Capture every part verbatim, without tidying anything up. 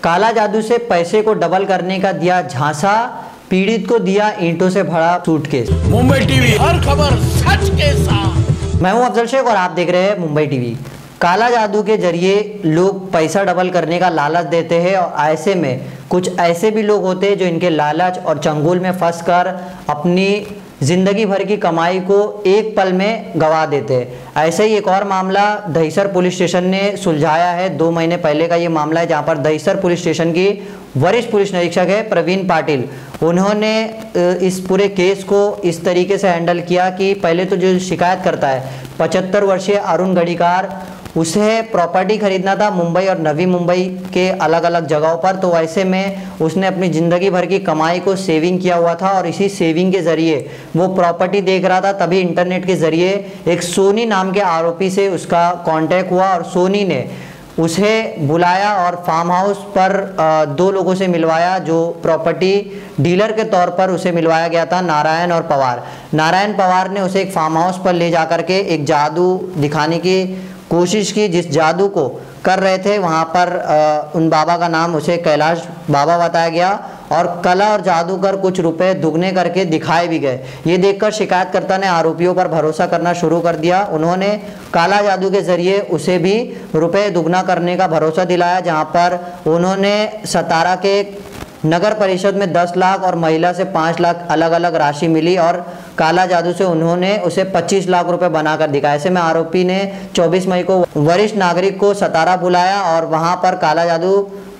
काला जादू से पैसे को डबल करने का दिया झांसा, पीड़ित को दिया ईंटों से भरा सूटकेस। मुंबई टीवी, हर खबर सच के साथ। मैं हूं अफजल शेख और आप देख रहे हैं मुंबई टीवी। काला जादू के जरिए लोग पैसा डबल करने का लालच देते हैं और ऐसे में कुछ ऐसे भी लोग होते हैं जो इनके लालच और चंगुल में फंसकर अपनी जिंदगी भर की कमाई को एक पल में गंवा देते हैं। ऐसे ही एक और मामला दहिसर पुलिस स्टेशन ने सुलझाया है। दो महीने पहले का ये मामला है, जहां पर दहिसर पुलिस स्टेशन की वरिष्ठ पुलिस निरीक्षक है प्रवीण पाटिल, उन्होंने इस पूरे केस को इस तरीके से हैंडल किया कि पहले तो जो शिकायत करता है पचहत्तर वर्षीय अरुण गढ़ीकार, उसे प्रॉपर्टी खरीदना था मुंबई और नवी मुंबई के अलग अलग जगहों पर। तो ऐसे में उसने अपनी ज़िंदगी भर की कमाई को सेविंग किया हुआ था और इसी सेविंग के ज़रिए वो प्रॉपर्टी देख रहा था। तभी इंटरनेट के ज़रिए एक सोनी नाम के आरोपी से उसका कांटेक्ट हुआ और सोनी ने उसे बुलाया और फार्म हाउस पर दो लोगों से मिलवाया जो प्रॉपर्टी डीलर के तौर पर उसे मिलवाया गया था, नारायण और पवार। नारायण पवार ने उसे एक फार्म हाउस पर ले जा करके एक जादू दिखाने की कोशिश की, जिस जादू को कर रहे थे वहाँ पर आ, उन बाबा का नाम उसे कैलाश बाबा बताया गया और कला और जादूगर कुछ रुपए दुगने करके दिखाए भी गए। ये देखकर शिकायतकर्ता ने आरोपियों पर भरोसा करना शुरू कर दिया। उन्होंने काला जादू के जरिए उसे भी रुपए दुगना करने का भरोसा दिलाया, जहाँ पर उन्होंने सतारा के नगर परिषद में दस लाख और महिला से पाँच लाख अलग अलग राशि मिली और काला जादू से उन्होंने उसे पच्चीस लाख रुपए बनाकर दिखाया। ऐसे में आरोपी ने चौबीस मई को वरिष्ठ नागरिक को सतारा बुलाया और वहां पर काला जादू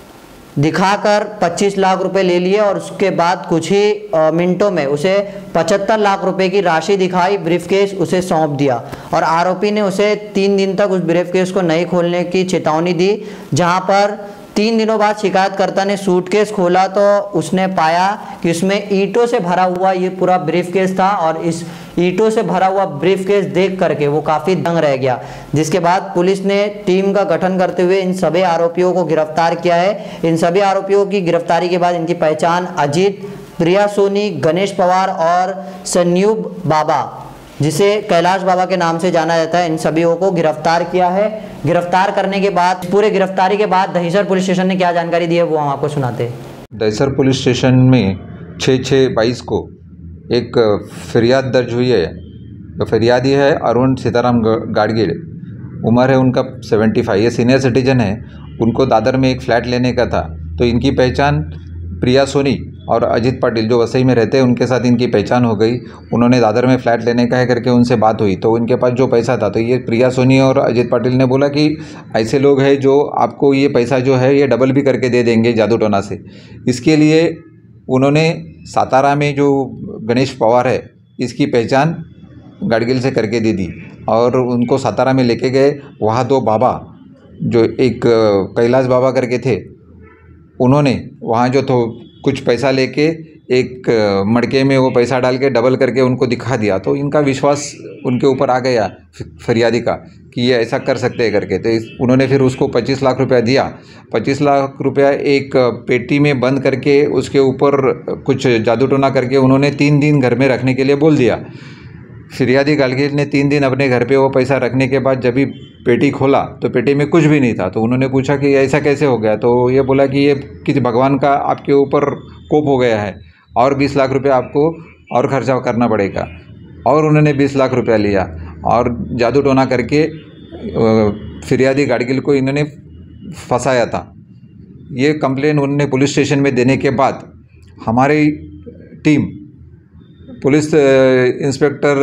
दिखाकर पच्चीस लाख रुपए ले लिए और उसके बाद कुछ ही मिनटों में उसे पचहत्तर लाख रुपए की राशि दिखाई, ब्रीफकेस उसे सौंप दिया और आरोपी ने उसे तीन दिन तक उस ब्रीफकेस को नहीं खोलने की चेतावनी दी। जहां पर तीन दिनों बाद शिकायतकर्ता ने सूटकेस खोला तो उसने पाया कि उसमें ईंटों से भरा हुआ ये पूरा ब्रीफकेस था और इस ईंटों से भरा हुआ ब्रीफकेस देख करके वो काफ़ी दंग रह गया। जिसके बाद पुलिस ने टीम का गठन करते हुए इन सभी आरोपियों को गिरफ्तार किया है। इन सभी आरोपियों की गिरफ्तारी के बाद इनकी पहचान अजीत, प्रिया सोनी, गणेश पवार और संयूब बाबा, जिसे कैलाश बाबा के नाम से जाना जाता है, इन सभी को गिरफ्तार किया है। गिरफ्तार करने के बाद पूरे गिरफ्तारी के बाद दहिसर पुलिस स्टेशन ने क्या जानकारी दी है वो हम आपको सुनाते हैं। दहिसर पुलिस स्टेशन में छः छः बाईस को एक फरियाद दर्ज हुई है। तो फरियादी है अरुण सीताराम गाड़गील, उम्र है उनका पचहत्तर, ये सीनियर सिटीजन है। उनको दादर में एक फ़्लैट लेने का था। तो इनकी पहचान प्रिया सोनी और अजीत पाटिल जो वसई में रहते हैं उनके साथ इनकी पहचान हो गई। उन्होंने दादर में फ़्लैट लेने का है करके उनसे बात हुई तो इनके पास जो पैसा था, तो ये प्रिया सोनी और अजीत पाटिल ने बोला कि ऐसे लोग हैं जो आपको ये पैसा जो है ये डबल भी करके दे देंगे जादू टोना से। इसके लिए उन्होंने सातारा में जो गणेश पवार है इसकी पहचान गाड़गिल से करके दे दी और उनको सातारा में लेके गए। वहाँ दो बाबा जो एक कैलाश बाबा करके थे, उन्होंने वहाँ जो तो कुछ पैसा लेके एक मड़के में वो पैसा डाल के डबल करके उनको दिखा दिया। तो इनका विश्वास उनके ऊपर आ गया फरियादी का कि ये ऐसा कर सकते हैं करके। तो इस उन्होंने फिर उसको पच्चीस लाख रुपया दिया। पच्चीस लाख रुपया एक पेटी में बंद करके उसके ऊपर कुछ जादू टोना करके उन्होंने तीन दिन घर में रखने के लिए बोल दिया। फरियादी गाड़गील ने तीन दिन अपने घर पे वो पैसा रखने के बाद जब भी पेटी खोला तो पेटी में कुछ भी नहीं था। तो उन्होंने पूछा कि ऐसा कैसे हो गया, तो ये बोला कि ये किसी भगवान का आपके ऊपर कोप हो गया है और बीस लाख रुपया आपको और खर्चा करना पड़ेगा। और उन्होंने बीस लाख रुपया लिया और जादू टोना करके फरियादी गाड़गील को इन्होंने फंसाया था। ये कंप्लेन उन्होंने पुलिस स्टेशन में देने के बाद हमारी टीम पुलिस इंस्पेक्टर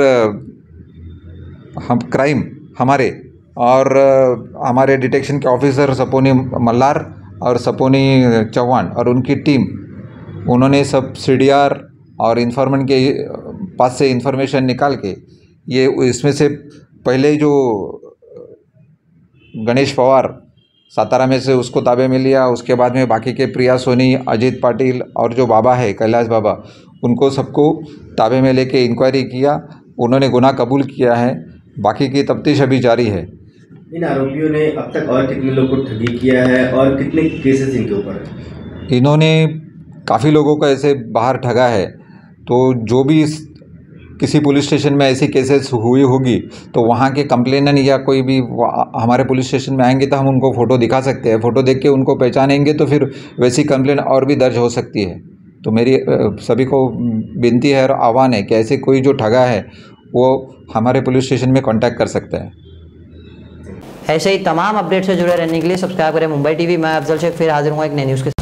हम क्राइम हमारे और हमारे डिटेक्शन के ऑफिसर सपोनी मल्लार और सपोनी चौहान और उनकी टीम, उन्होंने सब सीडीआर और इन्फॉर्मेंट के पास से इंफॉर्मेशन निकाल के ये इसमें से पहले जो गणेश पवार सातारा में से उसको ताबे में लिया। उसके बाद में बाकी के प्रिया सोनी, अजीत पाटिल और जो बाबा है कैलाश बाबा, उनको सबको ताबे में लेके इंक्वायरी किया। उन्होंने गुनाह कबूल किया है। बाकी की तफ्तीश अभी जारी है। इन आरोपियों ने अब तक और कितने लोगों को ठगी किया है और कितने केसेस इनके ऊपर है? इन्होंने काफ़ी लोगों को ऐसे बाहर ठगा है। तो जो भी किसी पुलिस स्टेशन में ऐसी केसेस हुई होगी तो वहाँ के कंप्लेनर या कोई भी हमारे पुलिस स्टेशन में आएंगे तो हम उनको फ़ोटो दिखा सकते हैं। फ़ोटो देख के उनको पहचानेंगे तो फिर वैसी कंप्लेन और भी दर्ज हो सकती है। तो मेरी सभी को विनती है और आह्वान है कि ऐसे कोई जो ठगा है वो हमारे पुलिस स्टेशन में कांटेक्ट कर सकता है। ऐसे ही तमाम अपडेट से जुड़े रहने के लिए सब्सक्राइब करें मुंबई टीवी। मैं अफजल शेख फिर हाजिर हूँ एक नई न्यूज़ के साथ।